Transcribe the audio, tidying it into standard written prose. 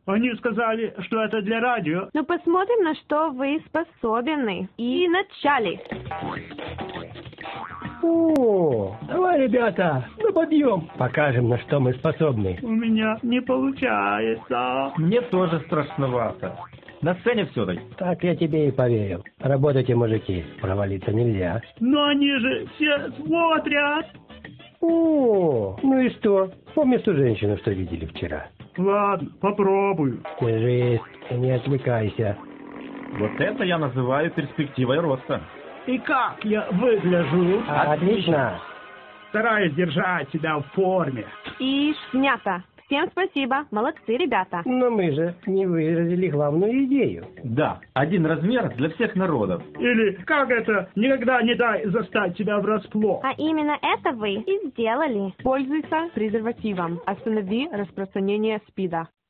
Они сказали, что это для радио. Ну посмотрим, на что вы способны. И начали. О, давай, ребята, на подъем. Покажем, на что мы способны. У меня не получается. Мне тоже страшновато. На сцене все-таки. Так я тебе и поверил. Работайте, мужики, провалиться нельзя. Но они же все смотрят. О, ну и что? Помнишь ту женщину, что видели вчера? Ладно, попробую. Держись, не отвлекайся. Вот это я называю перспективой роста. И как я выгляжу? Отлично. Стараюсь держать себя в форме. И снято. Всем спасибо. Молодцы, ребята. Но мы же не выразили главную идею. Да, один размер для всех народов. Или как это? Никогда не дай застать тебя врасплох. А именно это вы и сделали. Пользуйся презервативом. Останови распространение СПИДа.